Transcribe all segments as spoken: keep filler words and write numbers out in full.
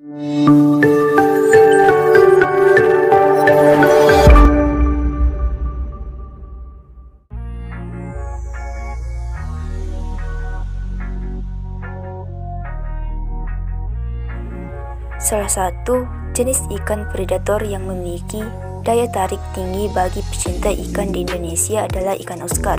Salah satu jenis ikan predator yang memiliki daya tarik tinggi bagi pecinta ikan di Indonesia adalah ikan Oscar.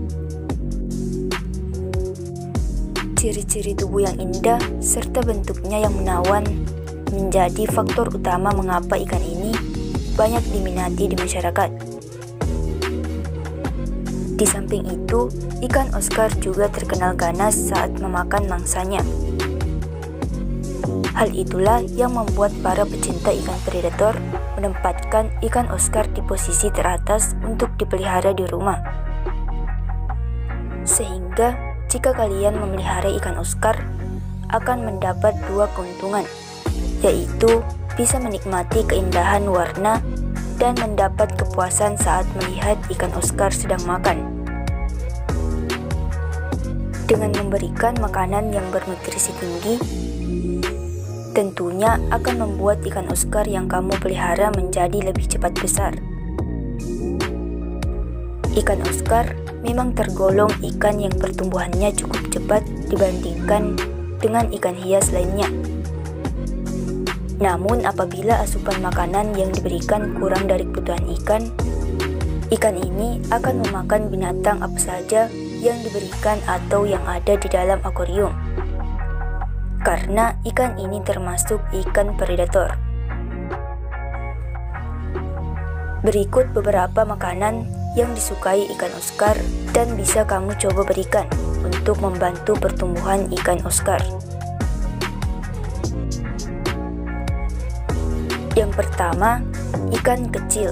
Ciri-ciri tubuh yang indah serta bentuknya yang menawan menjadi faktor utama mengapa ikan ini banyak diminati di masyarakat. Di samping itu, ikan Oscar juga terkenal ganas saat memakan mangsanya. Hal itulah yang membuat para pecinta ikan predator menempatkan ikan Oscar di posisi teratas untuk dipelihara di rumah. Sehingga jika kalian memelihara ikan Oscar, akan mendapat dua keuntungan, yaitu bisa menikmati keindahan warna dan mendapat kepuasan saat melihat ikan Oscar sedang makan. Dengan memberikan makanan yang bernutrisi tinggi, tentunya akan membuat ikan Oscar yang kamu pelihara menjadi lebih cepat besar. Ikan Oscar memang tergolong ikan yang pertumbuhannya cukup cepat dibandingkan dengan ikan hias lainnya. Namun apabila asupan makanan yang diberikan kurang dari kebutuhan ikan, ikan ini akan memakan binatang apa saja yang diberikan atau yang ada di dalam akuarium. Karena ikan ini termasuk ikan predator. Berikut beberapa makanan yang disukai ikan Oscar dan bisa kamu coba berikan untuk membantu pertumbuhan ikan Oscar. Yang pertama, ikan kecil.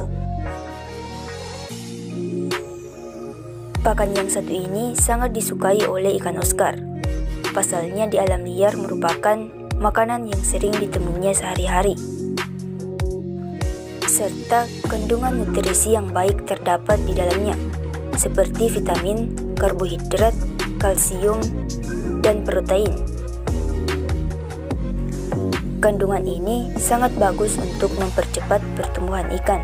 Pakan yang satu ini sangat disukai oleh ikan Oscar. Pasalnya di alam liar merupakan makanan yang sering ditemuinya sehari-hari. Serta kandungan nutrisi yang baik terdapat di dalamnya, seperti vitamin, karbohidrat, kalsium, dan protein. Kandungan ini sangat bagus untuk mempercepat pertumbuhan ikan.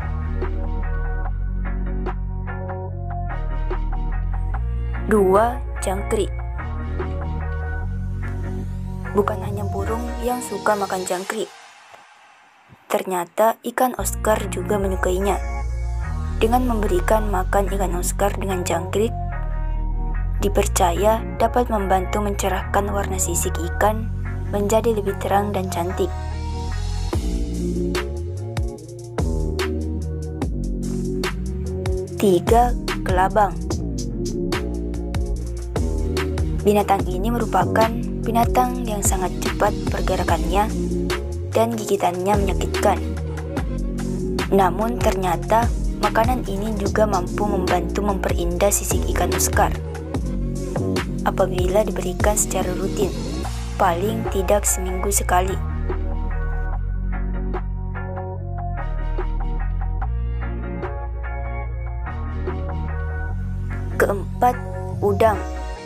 Dua, jangkrik. Bukan hanya burung yang suka makan jangkrik. Ternyata ikan Oscar juga menyukainya. Dengan memberikan makan ikan Oscar dengan jangkrik, dipercaya dapat membantu mencerahkan warna sisik ikan menjadi lebih terang dan cantik. Tiga, kelabang. Binatang ini merupakan binatang yang sangat cepat pergerakannya dan gigitannya menyakitkan. Namun ternyata makanan ini juga mampu membantu memperindah sisik ikan Oscar apabila diberikan secara rutin, paling tidak seminggu sekali. Keempat, udang.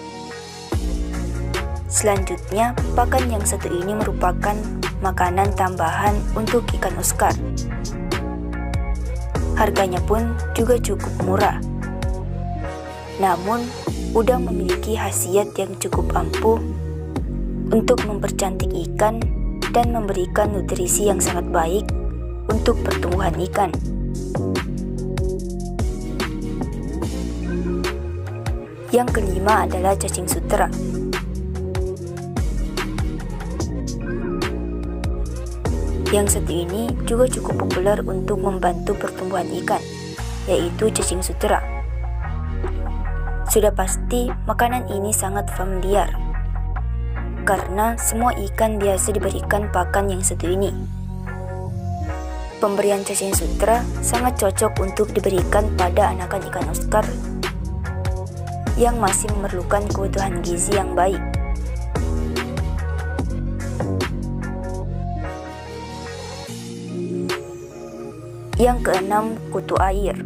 Selanjutnya, pakan yang satu ini merupakan makanan tambahan untuk ikan Oscar. Harganya pun juga cukup murah. Namun, udang memiliki khasiat yang cukup ampuh untuk mempercantik ikan dan memberikan nutrisi yang sangat baik untuk pertumbuhan ikan. Yang kelima adalah cacing sutera. Yang satu ini juga cukup populer untuk membantu pertumbuhan ikan, yaitu cacing sutera. Sudah pasti makanan ini sangat familiar, karena semua ikan biasa diberikan pakan yang satu ini. Pemberian cacing sutera sangat cocok untuk diberikan pada anakan ikan Oscar yang masih memerlukan kebutuhan gizi yang baik. Yang keenam, kutu air.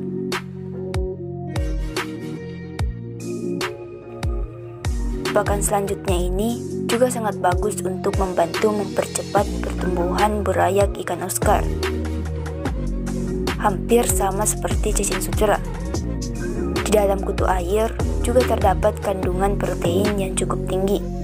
Pakan selanjutnya ini juga sangat bagus untuk membantu mempercepat pertumbuhan burayak ikan Oscar. Hampir sama seperti cacing sutra. Di dalam kutu air juga terdapat kandungan protein yang cukup tinggi.